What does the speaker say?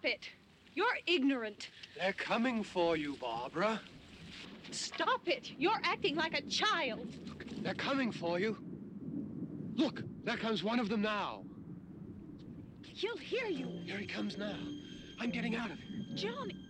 it. You're ignorant. They're coming for you, Barbara. Stop it. You're acting like a child. Look, they're coming for you. Look, there comes one of them now. He'll hear you. Here he comes now. I'm getting out of here. John,